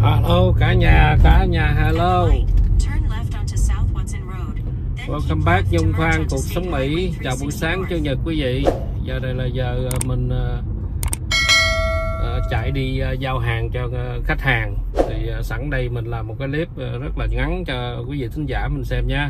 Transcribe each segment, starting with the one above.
Hello cả nhà hello. Welcome back Nhung Phan cuộc sống Mỹ. Chào buổi sáng Chủ nhật quý vị. Giờ đây là giờ mình chạy đi giao hàng cho khách hàng. Thì sẵn đây mình làm một cái clip rất là ngắn cho quý vị thính giả mình xem nha.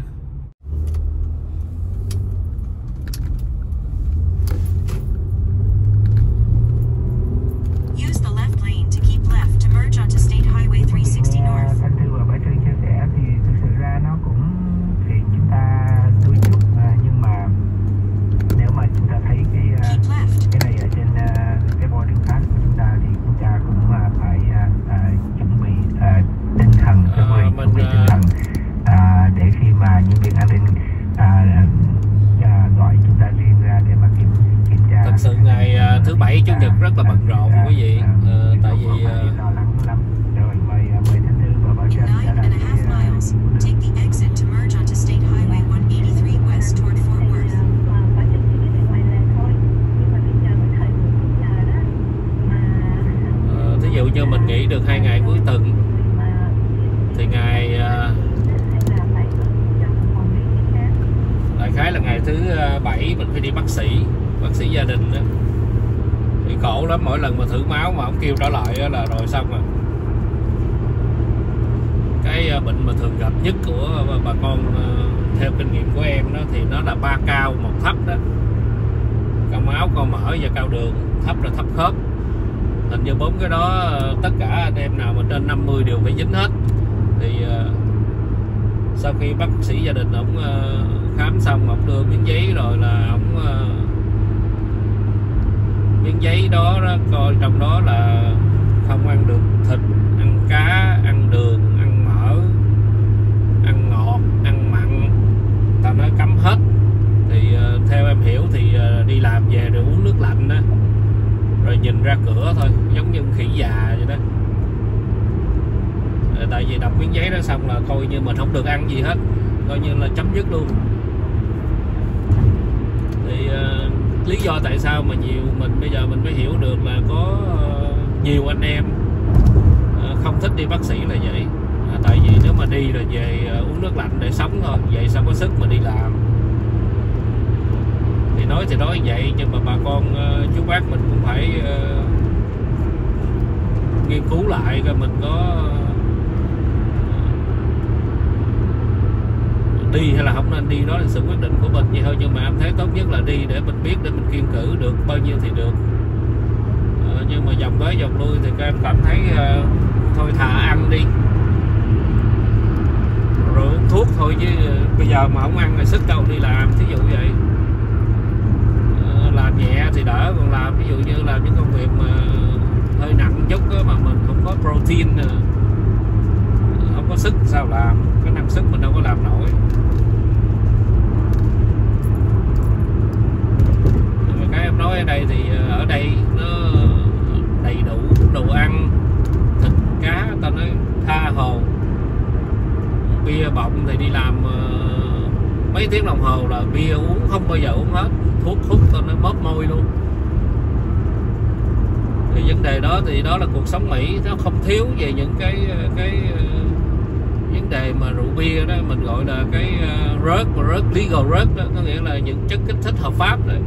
Thật sự ngày thứ bảy chủ nhật rất là bận rộn quý vị, tại vì thí dụ như mình nghỉ được 2 ngày cuối tuần thì ngày đại khái là ngày thứ bảy mình phải đi bác sĩ gia đình đó. Thì khổ lắm, mỗi lần mà thử máu mà ông kêu trở lại là rồi xong rồi. Cái bệnh mà thường gặp nhất của bà con theo kinh nghiệm của em đó thì nó là 3 cao 1 thấp đó: cao máu, cao mỡ và cao đường. Thấp là thấp khớp. Hình như 4 cái đó tất cả anh em nào mà trên 50 đều phải dính hết. Thì sau khi bác sĩ gia đình ông khám xong, ông đưa miếng giấy rồi là ông miếng giấy đó, coi trong đó là không ăn được thịt, ăn cá, ăn đường, ăn mỡ, ăn ngọt, ăn mặn, ta nói cấm hết. Thì theo em hiểu thì đi làm về rồi uống nước lạnh đó, rồi nhìn ra cửa thôi, giống như khỉ già vậy đó. Tại vì đọc miếng giấy đó xong là coi như mình không được ăn gì hết, coi như là chấm dứt luôn. Thì lý do tại sao mà mình bây giờ mình mới hiểu được là có nhiều anh em không thích đi bác sĩ là vậy. Tại vì nếu mà đi rồi về uống nước lạnh để sống thôi, vậy sao có sức mà đi làm. Thì nói vậy, nhưng mà bà con chú bác mình cũng phải nghiên cứu lại coi mình có đi hay là không nên đi. Đó là sự quyết định của mình vậy thôi, nhưng mà em thấy tốt nhất là đi để mình biết, để mình kiêng cữ được bao nhiêu thì được. Nhưng mà vòng tới vòng lui thì các em cảm thấy thôi thà ăn đi rồi uống thuốc thôi, chứ bây giờ mà không ăn thì sức đâu đi làm. Thí dụ vậy, làm nhẹ thì đỡ, còn làm ví dụ như làm những công việc mà hơi nặng chút đó, mà mình không có protein, không có sức sao làm, cái năng sức mình đâu có làm nổi. Nhưng mà cái em nói ở đây thì ở đây nó đầy đủ đồ ăn, thịt cá, tao nói tha hồ. Bia bọng thì đi làm mấy tiếng đồng hồ là bia uống không bao giờ uống hết, thuốc hút tao nói móp môi luôn. Thì vấn đề đó thì đó là cuộc sống Mỹ, nó không thiếu về những cái vấn đề mà rượu bia đó, mình gọi là cái drug legal drug đó, có nghĩa là những chất kích thích hợp pháp đấy.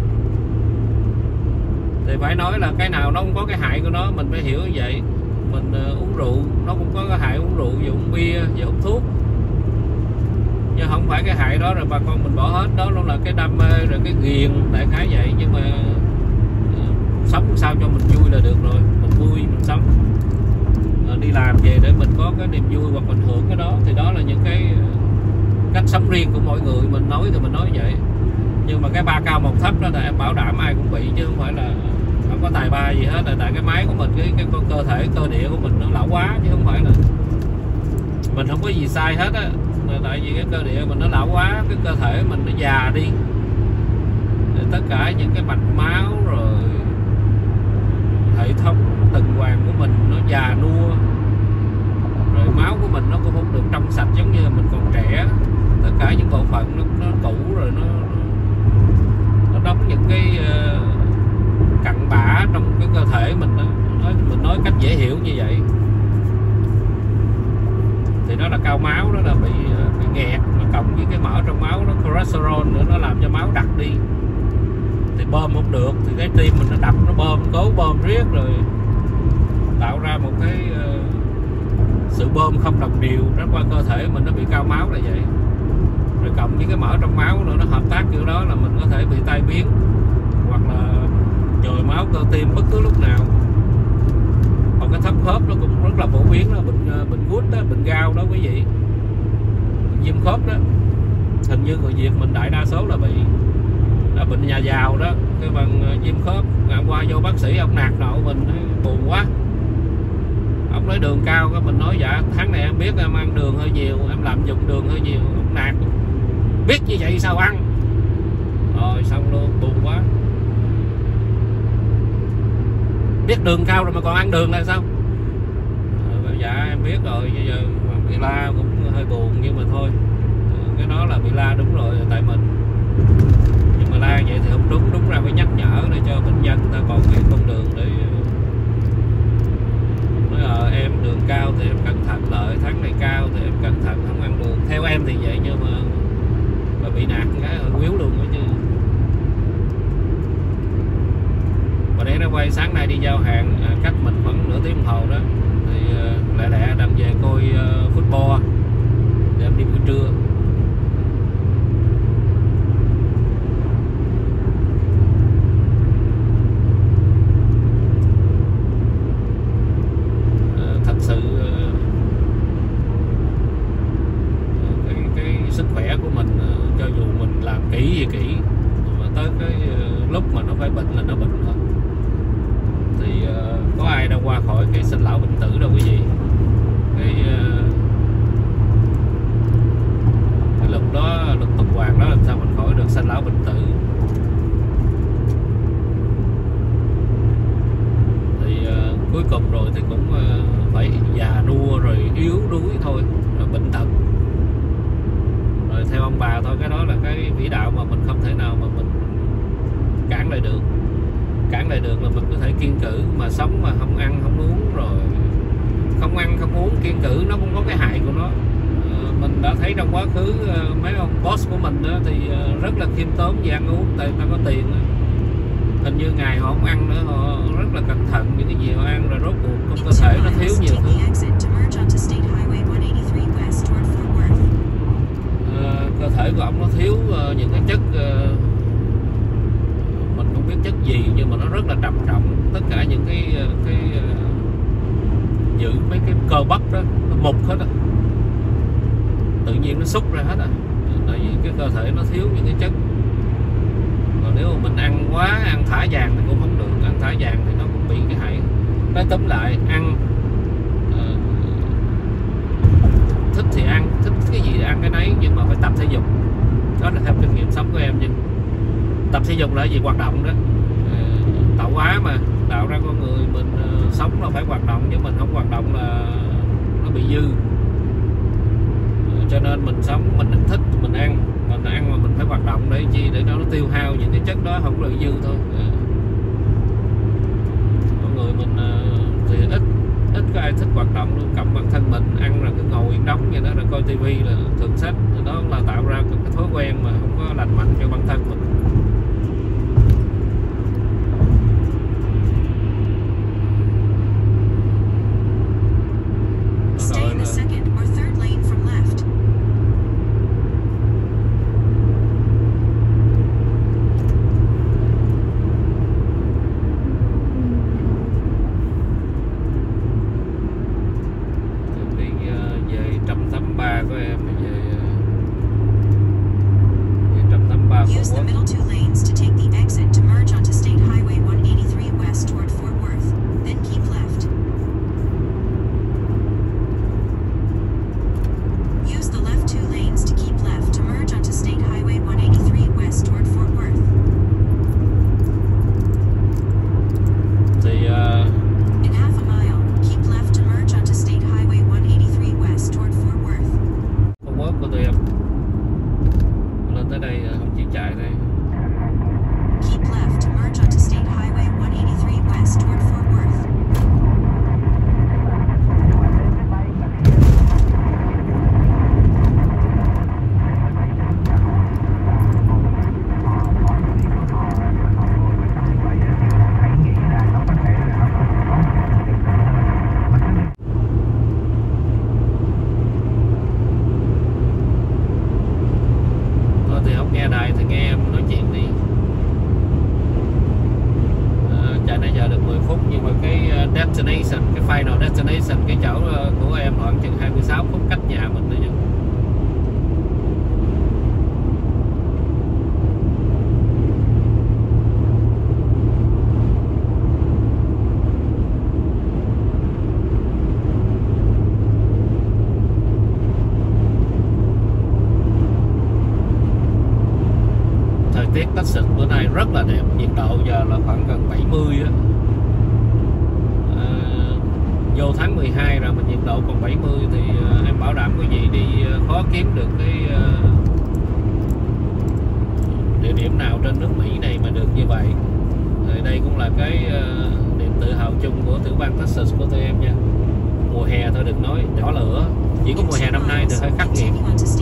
Thì phải nói là cái nào nó cũng có cái hại của nó, mình phải hiểu như vậy. Mình uống rượu nó cũng có cái hại uống rượu, và uống bia và hút thuốc, nhưng không phải cái hại đó rồi bà con mình bỏ hết. Đó là cái đam mê rồi cái ghiền, đại khái vậy. Nhưng mà sống sao cho mình vui là được rồi, mình vui mình sống. Đi làm về để mình có cái niềm vui hoặc mình hưởng cái đó, thì đó là những cái cách sống riêng của mỗi người. Mình nói thì mình nói vậy, nhưng mà cái 3 cao 1 thấp đó là em bảo đảm ai cũng bị, chứ không phải là không có tài ba gì hết. Là tại cái máy của mình, cái cơ thể, cơ địa của mình nó lão quá, chứ không phải là mình không có gì sai hết á. Tại vì cái cơ địa mình nó lão quá, cái cơ thể mình nó già đi, tất cả những cái mạch máu rồi hệ thống tuần hoàn của mình nó già nua, rồi máu của mình nó cũng không được trong sạch giống như là mình còn trẻ. Tất cả những bộ phận nó cũ rồi, nó đóng những cái cặn bã trong cái cơ thể mình đó. Mình nói cách dễ hiểu như vậy. thì đó là cao máu, đó là bị nghẹt, mà cộng với cái mỡ trong máu nó cholesterol nữa, nó làm cho máu đặc đi thì bơm không được, thì cái tim mình nó đập, nó bơm, cố bơm riết rồi tạo ra một cái sự bơm không đồng đều ra qua cơ thể mình, nó bị cao máu là vậy. Rồi cộng với cái mỡ trong máu nữa, nó hợp tác kiểu đó là mình có thể bị tai biến hoặc là nhồi máu cơ tim bất cứ lúc nào. Còn cái thấp khớp nó cũng rất là phổ biến, là bệnh gút đó, bệnh gout đó quý vị, viêm khớp đó. Hình như người Việt mình đại đa số là bị, là bệnh nhà giàu đó, cái bằng viêm khớp. Ngày qua vô bác sĩ ông nạt nộ mình, buồn quá. Ông nói đường cao, cái mình nói dạ tháng này em biết em ăn đường hơi nhiều, em lạm dụng đường hơi nhiều. Ông nạt, biết như vậy sao ăn, rồi xong luôn, buồn quá. Biết đường cao rồi mà còn ăn đường là sao? Dạ em biết rồi, bây giờ bị la cũng hơi buồn, nhưng mà thôi, cái đó là bị la đúng rồi, tại mình. Nhưng mà la vậy thì không đúng, đúng ra phải nhắc nhở để cho bệnh nhân ta còn cái con đường để nói em đường cao thì em cẩn thận lại, tháng này cao thì em cẩn thận không ăn đường. Theo em thì vậy, nhưng mà bị nạt cái hơi quýu luôn đó chứ. Và để nó quay sáng nay đi giao hàng, cách mình khoảng nửa tiếng đồng hồ đó, thì lẹ đặng về coi football để em đi buổi trưa. Thật sự cái sức khỏe của mình, cho dù mình làm kỹ gì kỹ, mà tới cái lúc mà nó phải bệnh là nó bệnh thôi. Thì có ai đâu qua khỏi cái sinh lão bệnh tử đâu quý vị. Cái lúc đó, lúc tuần hoàn đó, làm sao mình khỏi được sinh lão bệnh tử. Thì cuối cùng rồi thì cũng phải già nua rồi yếu đuối thôi, rồi bệnh tật. Rồi theo ông bà thôi, cái đó là cái vĩ đạo mà mình không thể nào mà mình cản lại được. Cản lại được là mình có thể kiêng cữ, mà sống mà không ăn không uống, rồi không ăn không uống kiêng cữ, nó cũng có cái hại của nó. Mình đã thấy trong quá khứ mấy ông boss của mình đó, thì rất là khiêm tốn về ăn uống, tại ta có tiền đó. Hình như ngày họ không ăn nữa, họ rất là cẩn thận những cái gì họ ăn, rồi rốt cuộc trong cơ thể nó thiếu nhiều thứ. Cơ thể của ông nó thiếu những cái chất, mình không biết chất gì, nhưng mà nó rất là trầm trọng. Tất cả những cái giữ mấy cái cơ bắp đó nó mục hết á, tự nhiên nó xúc ra hết á, tại vì cái cơ thể nó thiếu những cái chất. Còn nếu mà mình ăn quá, ăn thả vàng thì cũng không được, ăn thả vàng thì nó cũng bị cái hại. Nói tóm lại, ăn thích thì ăn, thích cái gì thì ăn cái nấy, nhưng mà phải tập thể dục. Đó là theo kinh nghiệm sống của em. Nhưng tập thể dục là gì? Hoạt động đó. Tạo hóa mà, tạo ra con người mình sống là phải hoạt động, chứ mình không hoạt động là nó bị dư. Cho nên mình sống, mình thích mình ăn mà mình phải hoạt động để chi, để nó tiêu hao những cái chất đó, không được dư thôi. Con người mình thì ít có ai thích hoạt động luôn. Cộng bản thân mình ăn rồi cứ ngồi yên đóng vậy đó, rồi coi tivi là thượng sách, đó là tạo ra cái thói quen mà không có lành mạnh cho bản thân mình. Của em về 183 Phú Quốc. cái destination, cái final destination, cái chỗ của em khoảng chừng 26 phút cách nhà mình nữa chứ. Tiết Texas bữa nay rất là đẹp, nhiệt độ giờ là khoảng gần 70 á. Vô tháng 12 rồi mà nhiệt độ còn 70 thì em bảo đảm quý vị đi khó kiếm được cái địa điểm nào trên nước Mỹ này mà được như vậy. Thì đây cũng là cái niềm tự hào chung của tiểu bang Texas của tụi em nha. Mùa hè thôi đừng nói nhỏ lửa, chỉ có mùa hè năm nay thì hơi khắc nghiệt.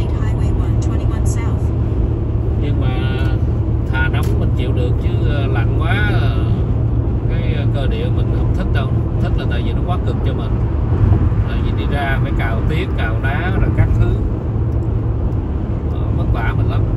Nhưng mà thà nóng mình chịu được chứ lạnh quá cái cơ địa mình không thích đâu. Thích là tại vì nó quá cực cho mình. Tại vì đi ra phải cào tiết, cào đá rồi các thứ, vất vả mình lắm.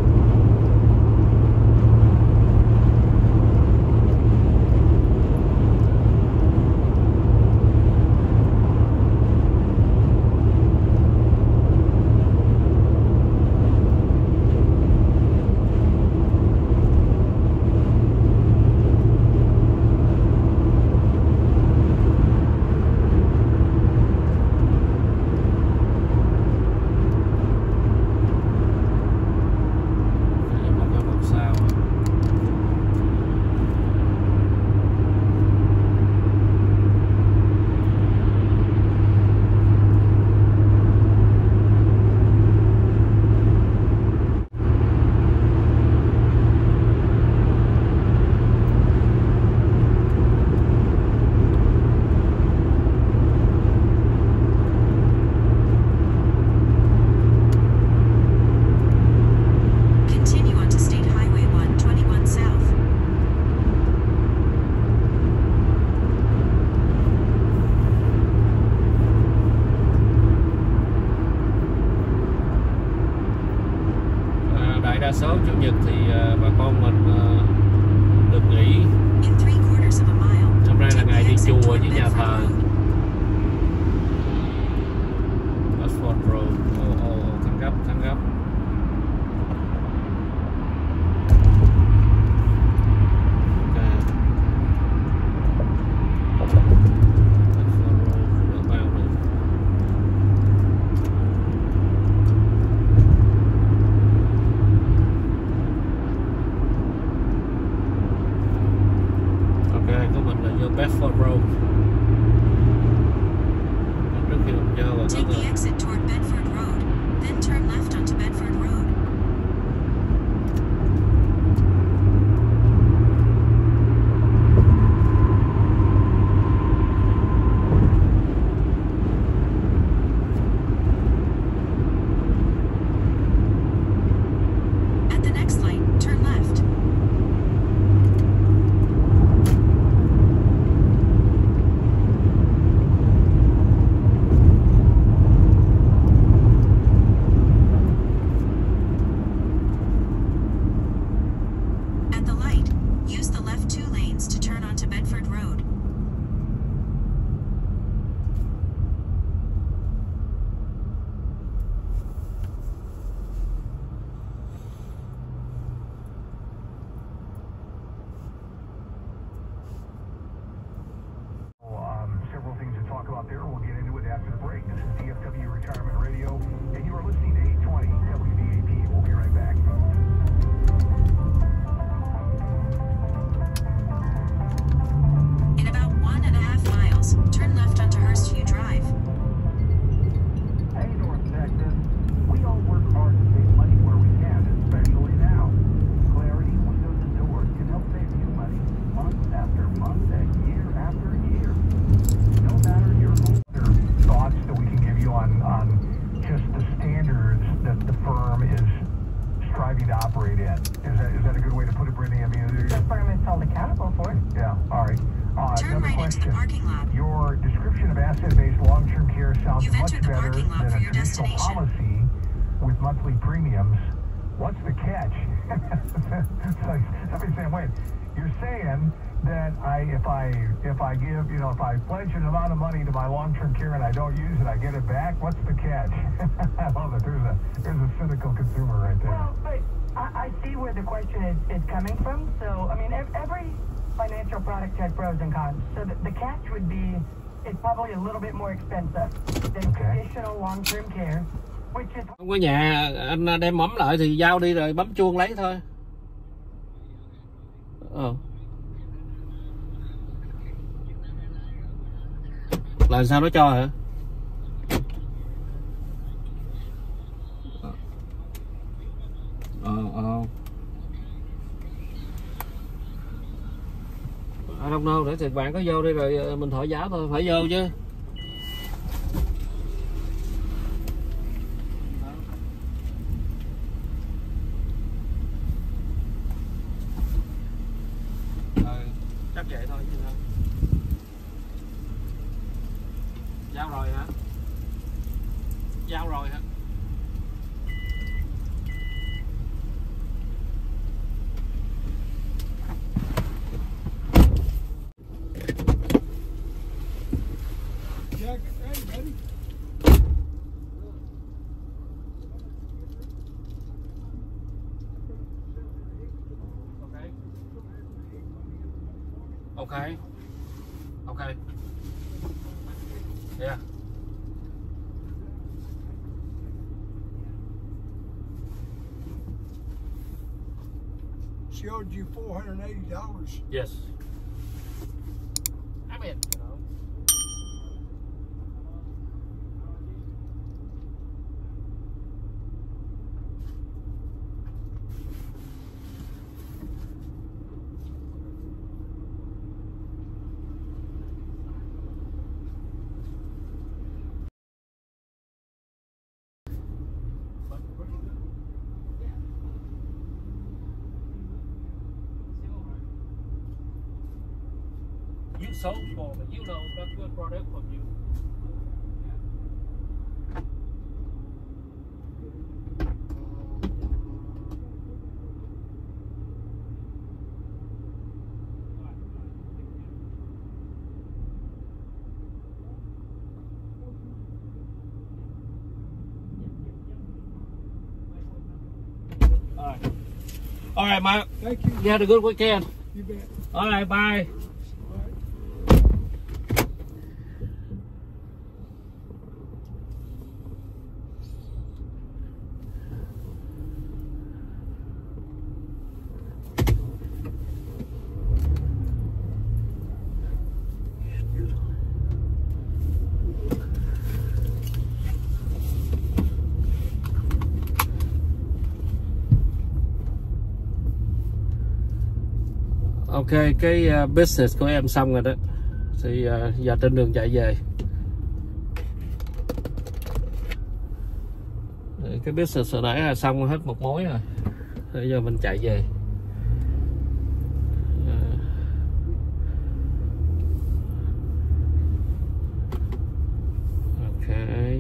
Đa số chủ nhật thì bà con mình được nghỉ. Hôm nay là ngày đi chùa với nhà thờ. Bedford Road, thăng gấp. Bedford Road. Take the exit toward Bedford Road, then turn left onto Bedford Road. At the next light, turn left. Out there. We'll get into it after the break. This is DFW Retirement Radio, and you are listening to 820 WBAP. We'll be right back. In about 1.5 miles, turn left onto Hurstview Drive. Hey, North Texas. We all work hard to save money where we can, especially now. Clarity Windows and Doors can help save you money month after month and year after year. No matter your other thoughts that we can give you on just the standards that the firm is striving to operate in. Is that a good way to put it, Brittany? I mean, the firm is held accountable for it. Yeah, all right. Turn right into the parking lot. Your description of asset-based long-term care sounds You've much entered the better parking lot than for a your traditional destination. policy with monthly premiums. What's the catch? So somebody's saying, wait, you're saying that if I give, you know, if I pledge an amount of money to my long-term care and I don't use it, I get it back. What's the catch? I love it. There's a cynical consumer right there. Well, but I see where the question is coming from. So, I mean, every financial product has pros and cons. So the catch would be it's probably a little bit more expensive than traditional long-term care, which is... Không có nhà, anh đem mắm lại thì giao đi rồi bấm chuông lấy thôi. Là sao nó cho hả? I don't know, để thì bạn có vô đi rồi mình thổi giá thôi, phải vô chứ. Chắc vậy thôi chứ sao. Giao rồi hả? Giao rồi hả? Jack, hey, buddy. Okay. Okay. Yeah. She owed you $480. Yes. I'm in. You sold for me. You know that's good product from you. All right, Mark. Thank you. You had a good weekend. You bet. All right, bye. Ok, cái business của em xong rồi đó. Thì giờ trên đường chạy về. Cái business hồi nãy là xong hết một mối rồi. Bây giờ mình chạy về. Ok.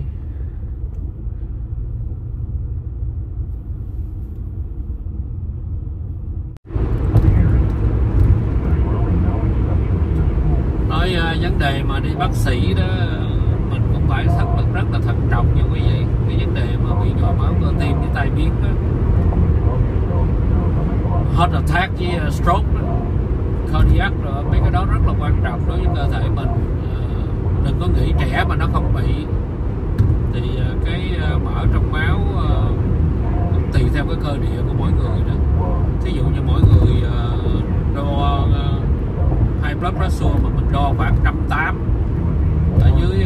Vấn đề mà đi bác sĩ đó mình cũng phải rất là thận trọng nha quý vị. Cái vấn đề mà bị nhồi máu cơ tim với tai biến đó, heart attack với stroke đó, cardiac rồi mấy cái đó rất là quan trọng đối với cơ thể mình. Đừng có nghĩ trẻ mà nó không bị thì cái mỡ trong máu tùy theo cái cơ địa của mỗi người đó. Thí dụ như mỗi người đo high blood pressure mà mình đo khoảng 180 ở dưới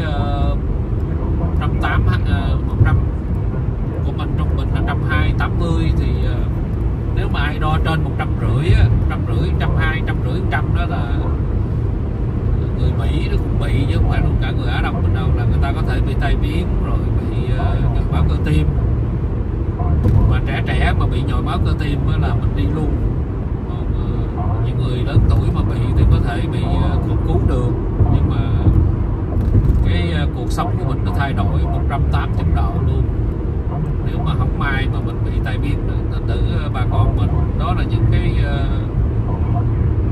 100 của mình trung bình là 120-180 thì nếu mà ai đo trên 150, 150, 120, 150, 100 đó là người Mỹ nó cũng bị chứ không phải luôn cả người Á Đông mình đâu, là người ta có thể bị tai biến rồi bị nhồi máu cơ tim. Mà trẻ mà bị nhồi máu cơ tim là mình đi luôn. Những người lớn tuổi mà bị thì có thể bị không cứu được, nhưng mà cái cuộc sống của mình nó thay đổi 180 độ luôn nếu mà không may mà mình bị tai biến nữa. Thành thử bà con mình đó là những cái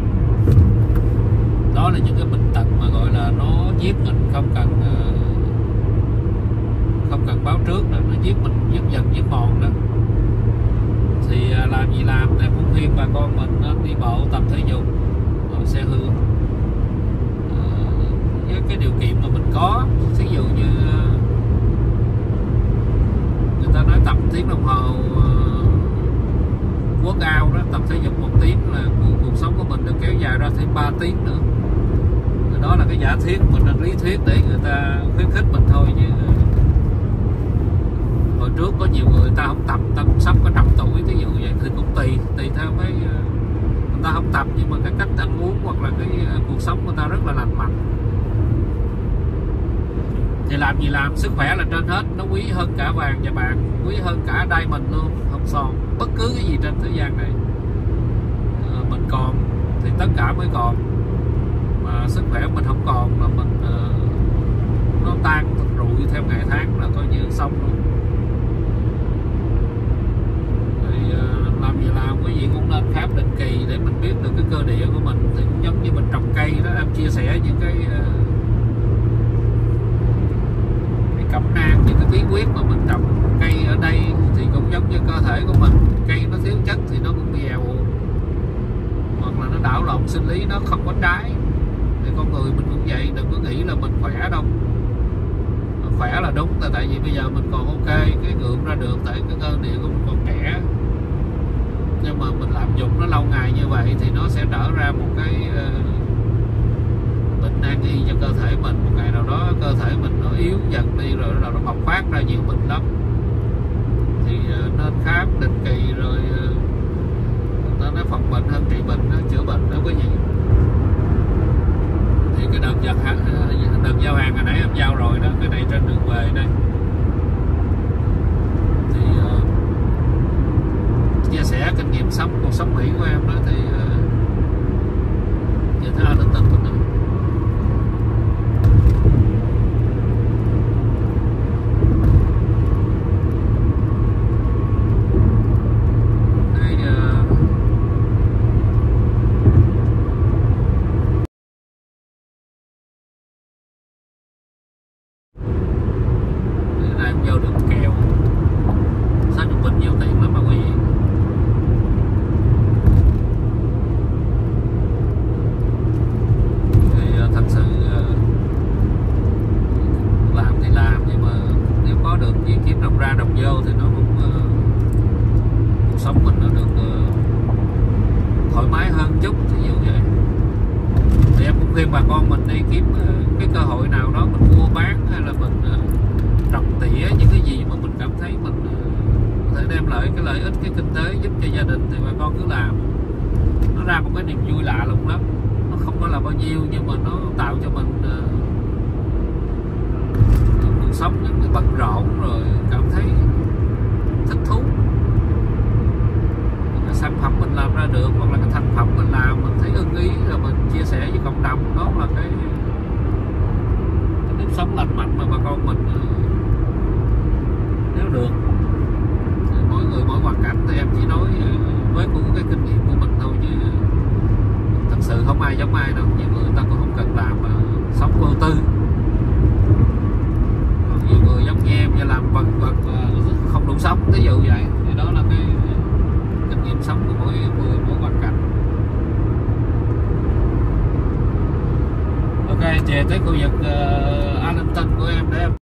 là những cái bệnh tật mà gọi là nó giết mình không cần báo trước đó, nó giết mình giết dần giết mòn đó. Thì làm gì làm, em cũng khuyên bà con mình đi bộ tập thể dục, xe hư với cái điều kiện mà mình có. Ví dụ như người ta nói tập tiếng đồng hồ workout đó, tập thể dục 1 tiếng là cuộc sống của mình được kéo dài ra thêm 3 tiếng nữa. Đó là cái giả thiết, mình là lý thuyết để người ta khuyến khích mình thôi, chứ hồi trước có nhiều người ta không tập, ta cũng sắp có 100 tuổi ví dụ vậy, thì cũng tùy theo cái người ta không tập, nhưng mà cái cách ăn uống hoặc là cái cuộc sống của ta rất là lành mạnh. Thì làm gì làm, sức khỏe là trên hết, nó quý hơn cả vàng và bạc, quý hơn cả diamond luôn, hồng son, bất cứ cái gì trên thế gian này. Mình còn thì tất cả mới còn, mà sức khỏe mình không còn là mình nó tan rụi theo ngày tháng là coi như xong luôn. Thì làm gì làm, quý vị cũng nên khám định kỳ để mình biết được cái cơ địa của mình. Thì cũng giống như mình trồng cây đó, em chia sẻ những cái cẩm nang, những cái bí quyết mà mình trồng cây ở đây. Thì cũng giống như cơ thể của mình, cây nó thiếu chất thì nó cũng bị èo uột, hoặc là nó đảo lộn sinh lý, nó không có trái. Thì con người mình cũng vậy, đừng có nghĩ là mình khỏe đâu. Khỏe là đúng, tại vì bây giờ mình còn ok, cái gượng ra được, tại cái cơ địa của mình còn trẻ. Nhưng mà mình lạm dụng nó lâu ngày như vậy thì nó sẽ trở ra một cái bệnh nan y cho cơ thể mình. Một ngày nào đó cơ thể mình nó yếu dần đi, rồi nó bộc phát ra nhiều bệnh lắm. Thì nên khám định kỳ, rồi nó nói phòng bệnh hơn trị bệnh, nó chữa bệnh đó quý vị. Thì cái đợt giao hàng hồi nãy em giao rồi đó, cái này trên đường về đây. Thì chia sẻ kinh nghiệm sống, cuộc sống Mỹ của em đó. Thì giờ thấy anh tình mình đó. Khuyên bà con mình đi kiếm cái cơ hội nào đó mình mua bán, hay là mình trồng tỉa những cái gì mà mình cảm thấy mình có thể đem lại cái lợi ích, cái kinh tế giúp cho gia đình, thì bà con cứ làm. Nó ra một cái niềm vui lạ lùng lắm. Nó không có là bao nhiêu, nhưng mà nó tạo cho mình cuộc sống những cái bận rộn, rồi cảm thấy thích thú. Cái sản phẩm mình làm ra được, hoặc là cái thành phẩm mình làm mình thấy ưng ý, rồi mình chia sẻ với cộng đồng. Đó là cái nếp sống lành mạnh mà bà con mình nếu được. Thì mỗi người mỗi hoàn cảnh, thì em chỉ nói với của cái kinh nghiệm của mình thôi, chứ thật sự không ai giống ai đâu. Nhiều người ta cũng không cần làm mà sống vô tư, còn nhiều người giống như em như làm vật không đủ sống, ví dụ vậy. Thì đó là cái kinh nghiệm sống của mỗi người mỗi hoàn cảnh. Ok, về tới khu vực Arlington của em để em